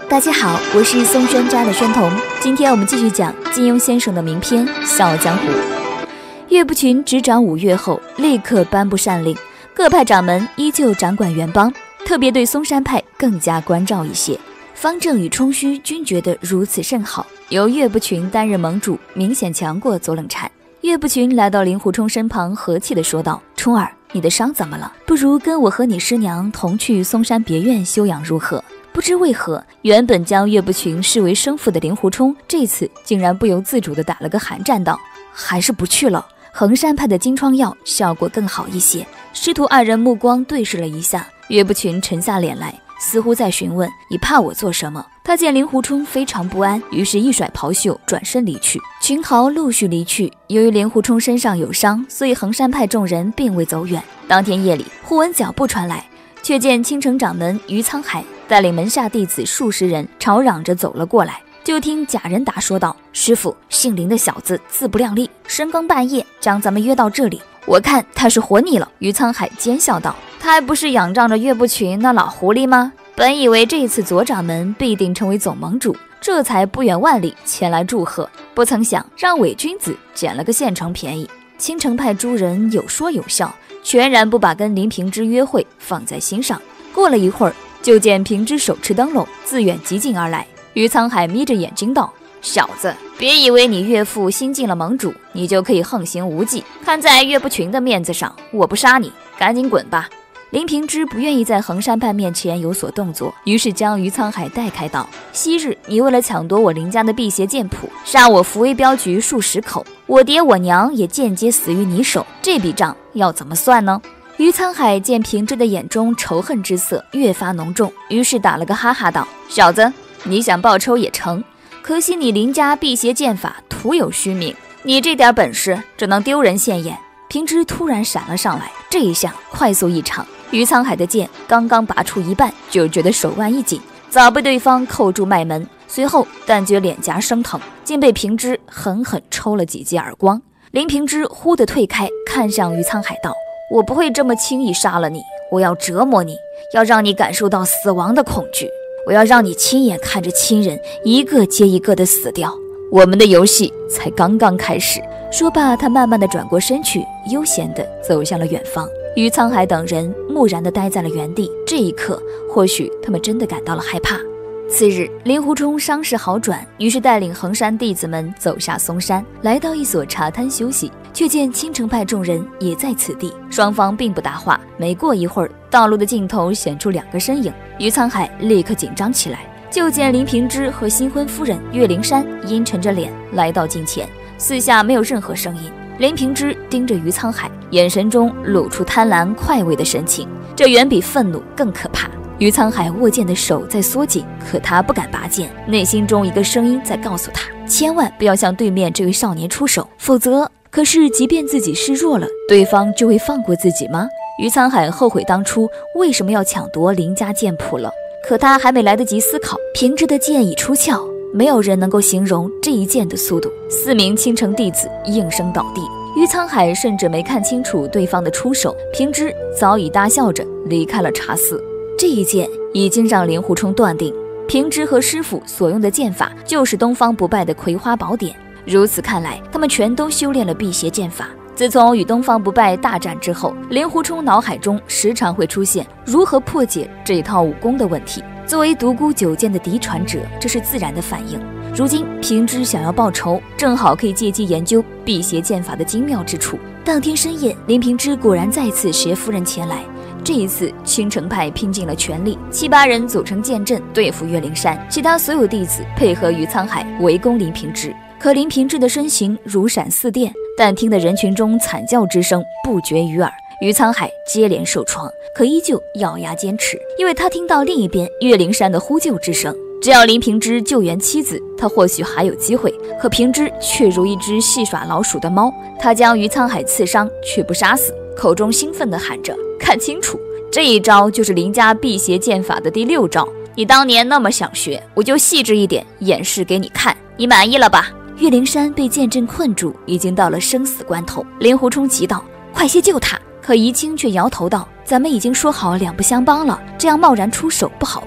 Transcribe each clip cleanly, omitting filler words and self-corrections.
大家好，我是松轩家的宣彤，今天我们继续讲金庸先生的名篇《笑傲江湖》。岳不群执掌5月后，立刻颁布善令，各派掌门依旧掌管原邦，特别对嵩山派更加关照一些。方正与冲虚均觉得如此甚好，由岳不群担任盟主，明显强过左冷禅。岳不群来到令狐冲身旁，和气地说道：“冲儿，你的伤怎么了？不如跟我和你师娘同去嵩山别院休养如何？”不知为何，原本将岳不群视为生父的令狐冲，这次竟然不由自主地打了个寒战，道：“还是不去了。衡山派的金疮药效果更好一些。”师徒二人目光对视了一下，岳不群沉下脸来，似乎在询问：“你怕我做什么？”他见令狐冲非常不安，于是一甩袍袖，转身离去。群豪陆续离去。由于令狐冲身上有伤，所以衡山派众人并未走远。当天夜里，忽闻脚步传来，却见青城掌门于沧海带领门下弟子数十人吵嚷着走了过来。就听贾仁达说道：“师父，姓林的小子自不量力，深更半夜将咱们约到这里，我看他是活腻了。”于沧海奸笑道：“他还不是仰仗着岳不群那老狐狸吗？本以为这次左掌门必定成为总盟主，这才不远万里前来祝贺，不曾想让伪君子捡了个现成便宜。”青城派诸人有说有笑，全然不把跟林平之约会放在心上。过了一会儿，就见平之手持灯笼自远急进而来。于沧海眯着眼睛道：“小子，别以为你岳父新进了盟主，你就可以横行无忌。看在岳不群的面子上，我不杀你，赶紧滚吧。”林平之不愿意在衡山派面前有所动作，于是将于沧海带开道：“昔日你为了抢夺我林家的辟邪剑谱，杀我扶危镖局数十口，我爹我娘也间接死于你手，这笔账要怎么算呢？”于沧海见平之的眼中仇恨之色越发浓重，于是打了个哈哈道：“小子，你想报仇也成，可惜你林家辟邪剑法徒有虚名，你这点本事只能丢人现眼。”平之突然闪了上来，这一下快速异常，于沧海的剑刚刚拔出一半，就觉得手腕一紧，早被对方扣住脉门，随后但觉脸颊生疼，竟被平之狠狠抽了几记耳光。林平之忽地退开，看向于沧海道：“我不会这么轻易杀了你，我要折磨你，要让你感受到死亡的恐惧，我要让你亲眼看着亲人一个接一个的死掉，我们的游戏才刚刚开始。”说罢，他慢慢地转过身去，悠闲地走向了远方。于沧海等人木然地待在了原地，这一刻，或许他们真的感到了害怕。次日，令狐冲伤势好转，于是带领衡山弟子们走下嵩山，来到一所茶摊休息，却见青城派众人也在此地，双方并不搭话。没过一会儿，道路的尽头显出2个身影，于沧海立刻紧张起来。就见林平之和新婚夫人岳灵珊阴沉着脸来到近前，四下没有任何声音。林平之盯着于沧海，眼神中露出贪婪快慰的神情，这远比愤怒更可怕。于沧海握剑的手在缩紧，可他不敢拔剑，内心中一个声音在告诉他，千万不要向对面这位少年出手，否则……可是即便自己示弱了，对方就会放过自己吗？于沧海后悔当初为什么要抢夺林家剑谱了，可他还没来得及思考，平之的剑已出鞘，没有人能够形容这一剑的速度。4名青城弟子应声倒地，于沧海甚至没看清楚对方的出手，平之早已大笑着离开了茶肆。这一剑已经让令狐冲断定，平之和师傅所用的剑法就是东方不败的葵花宝典。如此看来，他们全都修炼了辟邪剑法。自从与东方不败大战之后，令狐冲脑海中时常会出现如何破解这套武功的问题。作为独孤九剑的嫡传者，这是自然的反应。如今平之想要报仇，正好可以借机研究辟邪剑法的精妙之处。当天深夜，林平之果然再次携夫人前来。这一次，青城派拼尽了全力，7、8人组成剑阵对付岳灵珊，其他所有弟子配合于沧海围攻林平之。可林平之的身形如闪似电，但听得人群中惨叫之声不绝于耳。于沧海接连受创，可依旧咬牙坚持，因为他听到另一边岳灵珊的呼救之声。只要林平之救援妻子，他或许还有机会。可平之却如一只戏耍老鼠的猫，他将于沧海刺伤，却不杀死，口中兴奋地喊着：“看清楚，这一招就是林家辟邪剑法的第6招。你当年那么想学，我就细致一点演示给你看，你满意了吧？”岳灵珊被剑阵困住，已经到了生死关头。令狐冲急道：“快些救他！”可怡清却摇头道：“咱们已经说好两不相帮了，这样贸然出手不好吧？”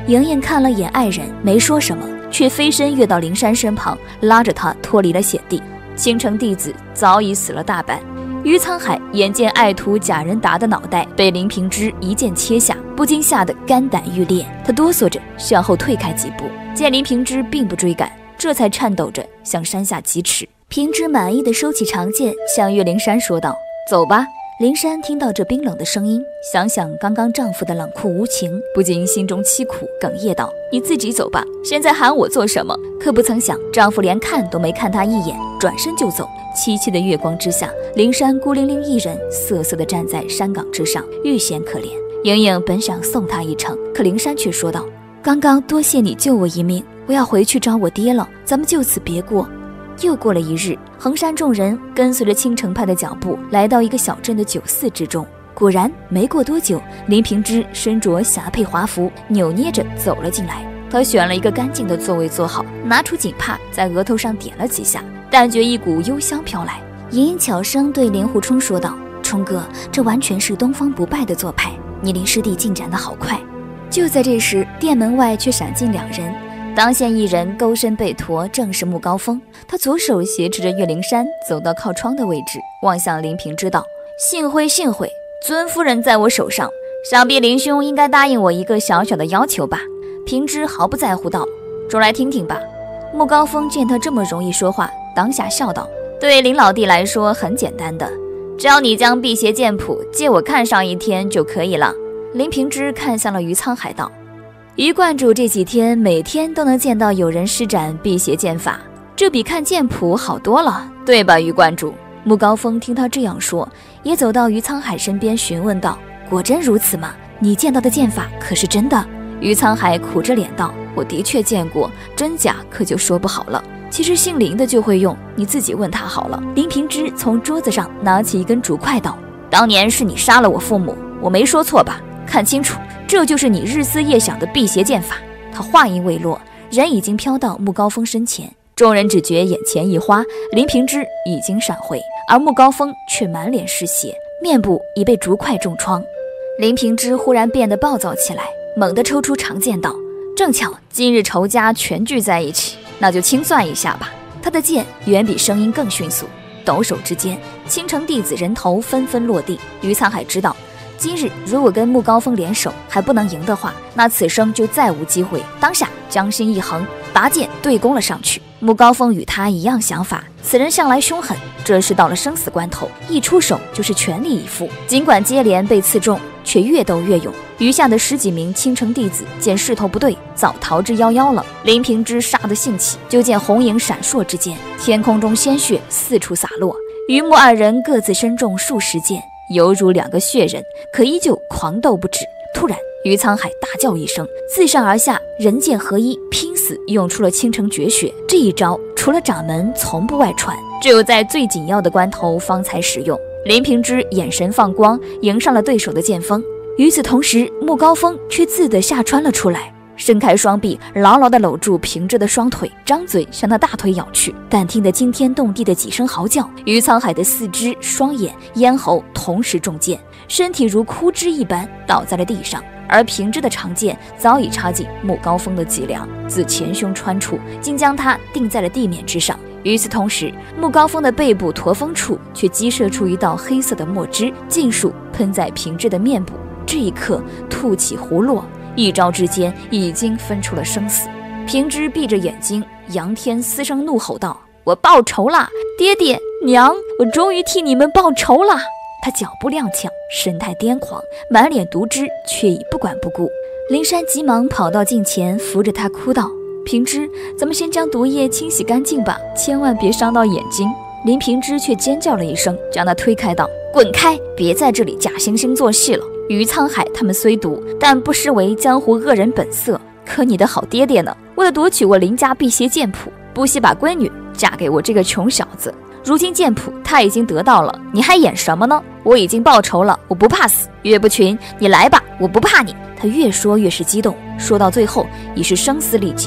莹莹看了眼爱人，没说什么，却飞身跃到灵山身旁，拉着他脱离了险地。青城弟子早已死了大半。于沧海眼见爱徒贾仁达的脑袋被林平之一剑切下，不禁吓得肝胆欲裂，他哆嗦着向后退开几步，见林平之并不追赶，这才颤抖着向山下疾驰。平之满意的收起长剑，向岳灵珊说道：“走吧。”灵珊听到这冰冷的声音，想想刚刚丈夫的冷酷无情，不禁心中凄苦，哽咽道：“你自己走吧，现在喊我做什么？”可不曾想，丈夫连看都没看她一眼，转身就走。凄凄的月光之下，灵珊孤零零一人，瑟瑟地站在山岗之上，愈显可怜。莹莹本想送她一程，可灵珊却说道：“刚刚多谢你救我一命，我要回去找我爹了，咱们就此别过。”又过了一日，衡山众人跟随着青城派的脚步，来到一个小镇的酒肆之中。果然，没过多久，林平之身着霞帔华服，扭捏着走了进来。他选了一个干净的座位坐好，拿出锦帕在额头上点了几下，但觉一股幽香飘来。莹莹悄声对林狐冲说道：“冲哥，这完全是东方不败的做派，你林师弟进展得好快。”就在这时，店门外却闪进两人。当先一人勾身背驼，正是穆高峰。他左手挟持着岳灵珊，走到靠窗的位置，望向林平之道：“幸会幸会，尊夫人在我手上，想必林兄应该答应我一个小小的要求吧？”平之毫不在乎道：“说来听听吧。”穆高峰见他这么容易说话，当下笑道：“对林老弟来说很简单的，只要你将辟邪剑谱借我看上一天就可以了。”林平之看向了于沧海道：“于观主这几天每天都能见到有人施展辟邪剑法，这比看剑谱好多了，对吧，于观主？”穆高峰听他这样说，也走到于沧海身边询问道：“果真如此吗？你见到的剑法可是真的？”于沧海苦着脸道：“我的确见过，真假可就说不好了。其实姓林的就会用，你自己问他好了。”林平之从桌子上拿起一根竹筷道：“当年是你杀了我父母，我没说错吧？看清楚，这就是你日思夜想的辟邪剑法。”他话音未落，人已经飘到穆高峰身前，众人只觉眼前一花，林平之已经闪回，而穆高峰却满脸是血，面部已被竹筷重创。林平之忽然变得暴躁起来，猛地抽出长剑道：“正巧今日仇家全聚在一起，那就清算一下吧。”他的剑远比声音更迅速，抖手之间，青城弟子人头纷纷落地。于沧海知道，今日如果跟穆高峰联手还不能赢的话，那此生就再无机会。当下将心一横，拔剑对攻了上去。穆高峰与他一样想法，此人向来凶狠，这是到了生死关头，一出手就是全力以赴。尽管接连被刺中，却越斗越勇。余下的10几名青城弟子见势头不对，早逃之夭夭了。林平之杀得兴起，就见红影闪烁之间，天空中鲜血四处洒落。于穆二人各自身中数十剑，犹如2个血人，可依旧狂斗不止。突然，于沧海大叫一声，自上而下人剑合一，拼死用出了倾城绝学。这一招除了掌门从不外传，只有在最紧要的关头方才使用。林平之眼神放光，迎上了对手的剑锋。与此同时，穆高峰却自得下穿了出来，伸开双臂，牢牢地搂住平之的双腿，张嘴向他大腿咬去。但听得惊天动地的几声嚎叫，于沧海的四肢、双眼、咽喉同时中箭，身体如枯枝一般倒在了地上。而平之的长剑早已插进穆高峰的脊梁，自前胸穿出，竟将他钉在了地面之上。与此同时，穆高峰的背部驼峰处却激射出一道黑色的墨汁，尽数喷在平之的面部。这一刻，吐起胡落，一招之间已经分出了生死。平之闭着眼睛，仰天嘶声怒吼道：“我报仇啦！爹爹娘，我终于替你们报仇啦！”他脚步踉跄，神态癫狂，满脸毒汁，却已不管不顾。灵珊急忙跑到近前，扶着他哭道：“平之，咱们先将毒液清洗干净吧，千万别伤到眼睛。”林平之却尖叫了一声，将他推开道：“滚开，别在这里假惺惺做戏了。于沧海他们虽毒，但不失为江湖恶人本色。可你的好爹爹呢？为了夺取我林家辟邪剑谱，不惜把闺女嫁给我这个穷小子。如今剑谱他已经得到了，你还演什么呢？我已经报仇了，我不怕死。岳不群，你来吧，我不怕你。”他越说越是激动，说到最后已是声嘶力竭。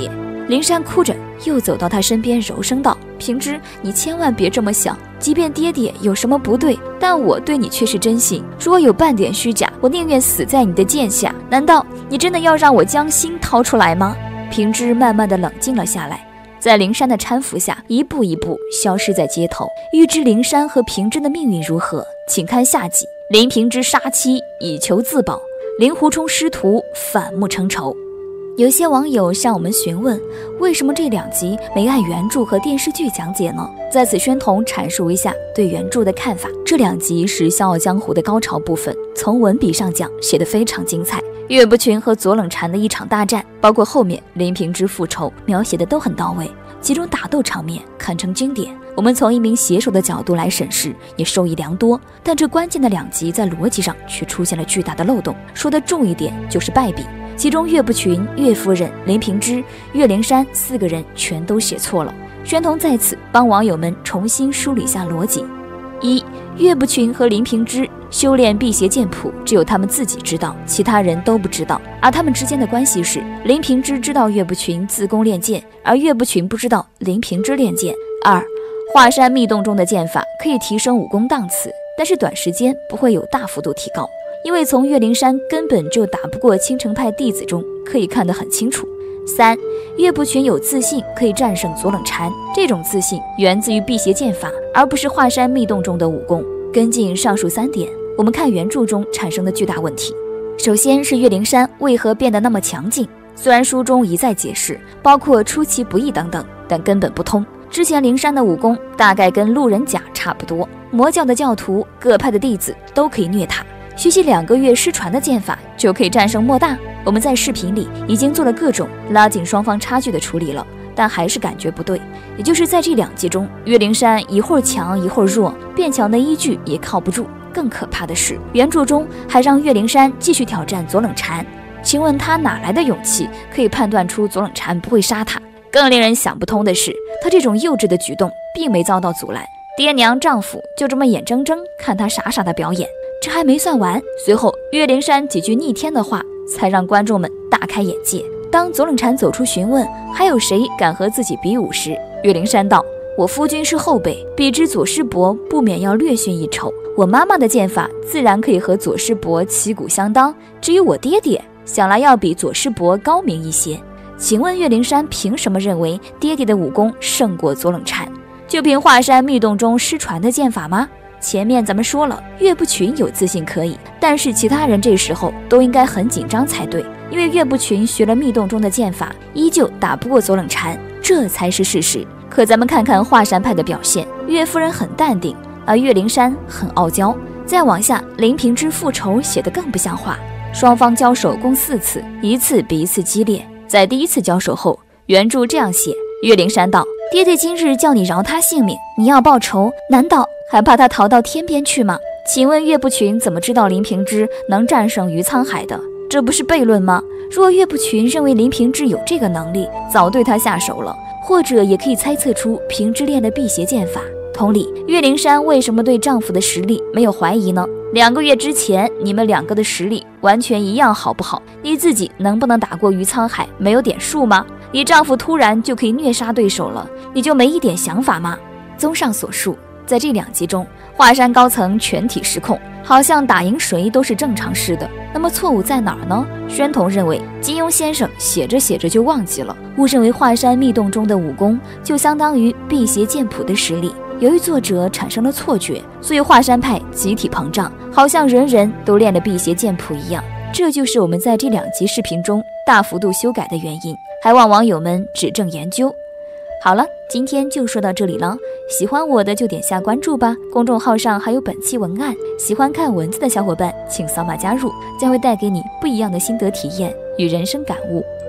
灵山哭着又走到他身边，柔声道：“平之，你千万别这么想，即便爹爹有什么不对，但我对你却是真心。如果有半点虚假，我宁愿死在你的剑下。难道你真的要让我将心掏出来吗？”平之慢慢的冷静了下来，在灵山的搀扶下，一步一步消失在街头。欲知灵山和平之的命运如何，请看下集。林平之杀妻以求自保，令狐冲师徒反目成仇。有些网友向我们询问，为什么这2集没按原著和电视剧讲解呢？在此宣彤阐述一下对原著的看法。这2集是《笑傲江湖》的高潮部分，从文笔上讲写得非常精彩。岳不群和左冷禅的一场大战，包括后面林平之复仇，描写的都很到位，其中打斗场面堪称经典。我们从一名写手的角度来审视，也受益良多。但这关键的2集在逻辑上却出现了巨大的漏洞。说的重一点就是败笔，其中岳不群、岳夫人、林平之、岳灵珊4个人全都写错了。宣彤在此帮网友们重新梳理下逻辑。1. 岳不群和林平之修炼辟邪剑谱，只有他们自己知道，其他人都不知道。而他们之间的关系是，林平之知道岳不群自宫练剑，而岳不群不知道林平之练剑。2. 华山密洞中的剑法可以提升武功档次，但是短时间不会有大幅度提高，因为从岳灵珊根本就打不过青城派弟子中可以看得很清楚。3. 岳不群有自信可以战胜左冷禅，这种自信源自于辟邪剑法，而不是华山密洞中的武功。跟进上述3点，我们看原著中产生的巨大问题。首先是岳灵珊为何变得那么强劲，虽然书中一再解释，包括出其不意等等，但根本不通。之前灵珊的武功大概跟路人甲差不多，魔教的教徒、各派的弟子都可以虐他，学习2个月失传的剑法就可以战胜莫大。我们在视频里已经做了各种拉近双方差距的处理了，但还是感觉不对。也就是在这2集中，岳灵珊一会儿强一会儿弱，变强的依据也靠不住。更可怕的是，原著中还让岳灵珊继续挑战左冷禅，请问他哪来的勇气可以判断出左冷禅不会杀他？更令人想不通的是，他这种幼稚的举动并没遭到阻拦，爹娘丈夫就这么眼睁睁看他傻傻的表演。这还没算完，随后岳灵珊几句逆天的话才让观众们大开眼界。当左冷禅走出询问还有谁敢和自己比武时，岳灵珊道：“我夫君是后辈，比之左师伯不免要略逊一筹。我妈妈的剑法自然可以和左师伯旗鼓相当，至于我爹爹，想来要比左师伯高明一些。”请问岳灵珊凭什么认为爹爹的武功胜过左冷禅？就凭华山密洞中失传的剑法吗？前面咱们说了，岳不群有自信可以，但是其他人这时候都应该很紧张才对，因为岳不群学了密洞中的剑法，依旧打不过左冷禅，这才是事实。可咱们看看华山派的表现，岳夫人很淡定，而岳灵珊很傲娇。再往下，林平之复仇写得更不像话，双方交手共4次，一次比一次激烈。在第1次交手后，原著这样写：岳灵珊道：“爹爹今日叫你饶他性命，你要报仇，难道还怕他逃到天边去吗？”请问岳不群怎么知道林平之能战胜于沧海的？这不是悖论吗？若岳不群认为林平之有这个能力，早对他下手了，或者也可以猜测出平之练的辟邪剑法。同理，岳灵珊为什么对丈夫的实力没有怀疑呢？2个月之前，你们2个的实力完全一样，好不好？你自己能不能打过于沧海，没有点数吗？你丈夫突然就可以虐杀对手了，你就没一点想法吗？综上所述，在这2集中，华山高层全体失控，好像打赢谁都是正常事的。那么错误在哪儿呢？宣彤认为，金庸先生写着写着就忘记了，误认为华山密洞中的武功就相当于辟邪剑谱的实力。由于作者产生了错觉，所以华山派集体膨胀，好像人人都练了辟邪剑谱一样。这就是我们在这2集视频中大幅度修改的原因，还望网友们指正研究。好了，今天就说到这里了，喜欢我的就点下关注吧，公众号上还有本期文案，喜欢看文字的小伙伴请扫码加入，将会带给你不一样的心得体验与人生感悟。